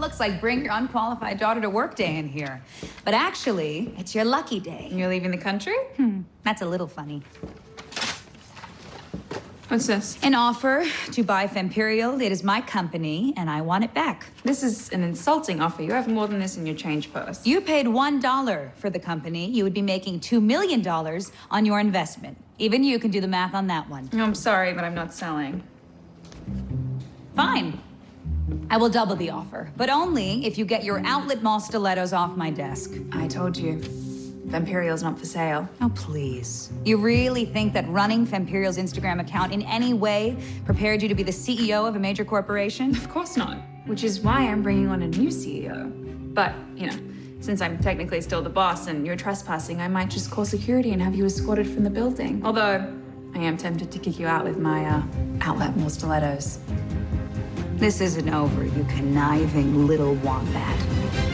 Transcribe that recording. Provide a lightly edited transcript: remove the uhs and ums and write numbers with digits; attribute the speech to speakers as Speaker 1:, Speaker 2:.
Speaker 1: looks like bring your unqualified daughter to work day in here. But actually, it's your lucky day.
Speaker 2: You're leaving the country?
Speaker 1: That's a little funny.
Speaker 2: What's this?
Speaker 1: An offer to buy Femperial. It is my company, and I want it back.
Speaker 2: This is an insulting offer. You have more than this in your change purse.
Speaker 1: You paid $1 for the company. You would be making $2 million on your investment. Even you can do the math on that one.
Speaker 2: I'm sorry, but I'm not selling.
Speaker 1: Fine. I will double the offer, but only if you get your outlet mall stilettos off my desk.
Speaker 2: I told you. Femperial's not for sale.
Speaker 1: Oh, please. You really think that running Femperial's Instagram account in any way prepared you to be the CEO of a major corporation?
Speaker 2: Of course not. Which is why I'm bringing on a new CEO. But, you know, since I'm technically still the boss and you're trespassing, I might just call security and have you escorted from the building. Although, I am tempted to kick you out with my, outlet mall stilettos.
Speaker 1: This isn't over, you conniving little wombat.